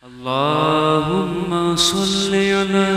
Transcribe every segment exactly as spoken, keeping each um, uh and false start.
اللهم صل على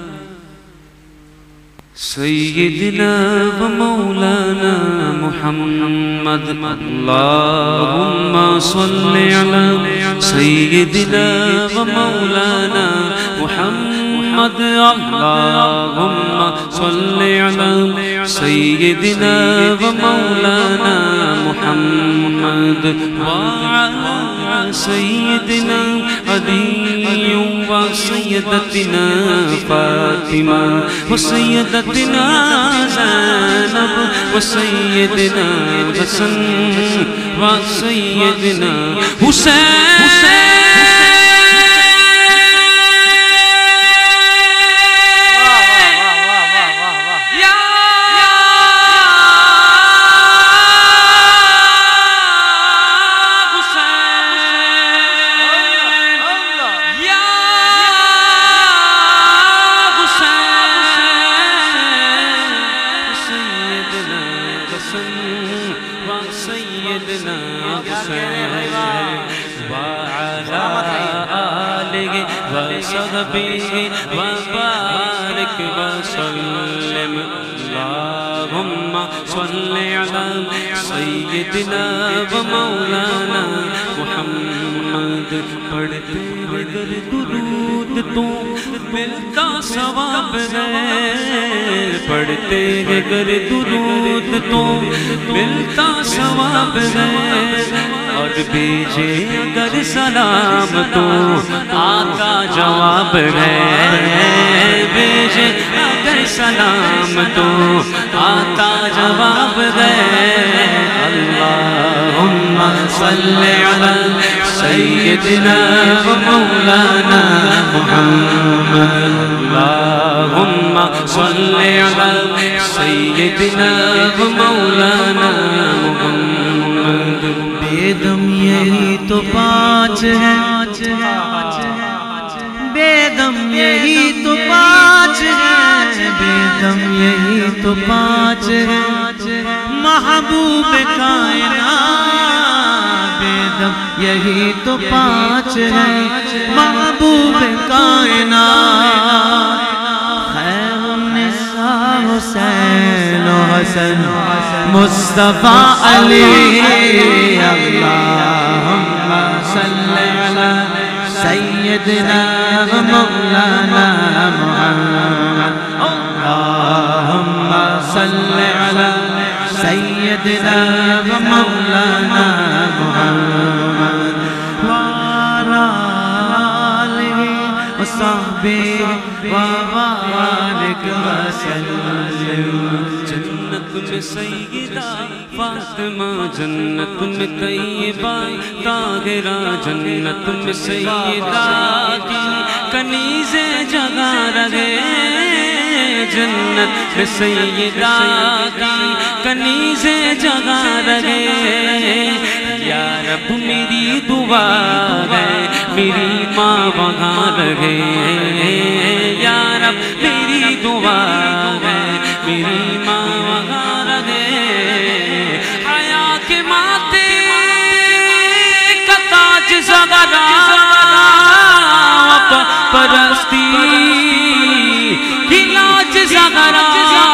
سيدنا ومولانا محمد. اللهم صل على سيدنا ومولانا محمد. اللهم صل على سيدنا ومولانا محمد وعلى سيدنا علي وسيدتنا فاطمة وسيدتنا زينب وسيدنا حسن وسيدنا حسين. سيدنا حسين وعلى آله وصحبه وبارك وسلم. اللهم صل على سيدنا ومولانا محمد. پڑھتے ہوئے درود تو ملتا ثواب ہے، پڑھتے ہیں گر درود تو ملتا ثواب ہے، اور بھیجے اگر سلام تو آقا جواب ہے، بھیجے اگر سلام تو آقا جواب ہے. اللہم صل علی سیدنا ومولانا محمد. اللہم صل علی سیدنا ومولانا محمد. بیدم یہی تو پانچ ہے، بیدم یہی تو پانچ ہے، بیدم یہی تو پانچ ہے، محبوب کائنات. بیدم یہی تو پانچ ہے، محبوب کائنات. خیر النساء حسین و حسن مصطفیٰ علی. اللہم صل علی سیدنا و مولانا محمد. اللہم صل علی سیدنا و مولانا محمد وعلى آلہ وصحبہ وبارک وسلم. جنت میں سیدہ فاطمہ، جنت میں طیبہ طاہرہ، جنت میں سیدہ کی کنیزیں جگہ رہے، جنت میں سیدہ کی کنیزیں جگہ رہے. یا رب میری دعا ہے میری ماں وہاں رہے، یا رب میری دعا ہے میری ماں وہاں رہے. حیا کے ماتھے کا تاج زغرا، پرستی کی لاج زغرا،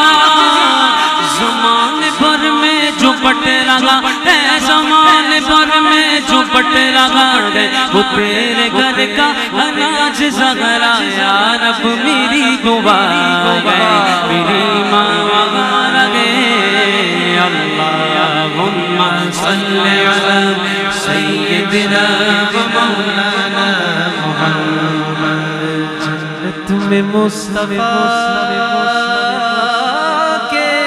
زمان بھر میں جو پٹ رہا ہے، زمان بھر میں جو پٹ رہا ہے، وہ تیرے گھر کا اناج زغرا. یا رب میری دعا ہے میری ماں وہاں رہے. اللہم صل علی سیدنا و مولانا محمد. جنت میں مصطفیٰ کے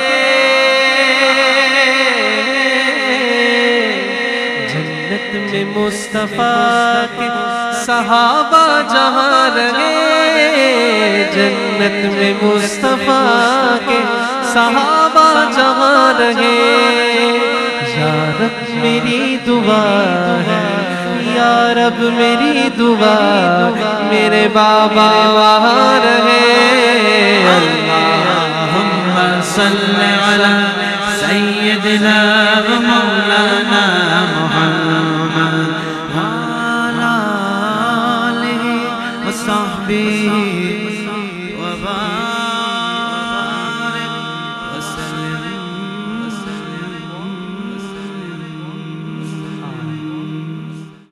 جنت میں مصطفیٰ کے صحابہ جہاں رہے، جنت میں مصطفیٰ کے صحابہ جہاں رہے. یا رب میری دعا ہے، یا رب میری دعا میرے بابا وہاں رہے. اللہم صل علی سیدنا و مولانا محمد وعلی وصحبه وبارك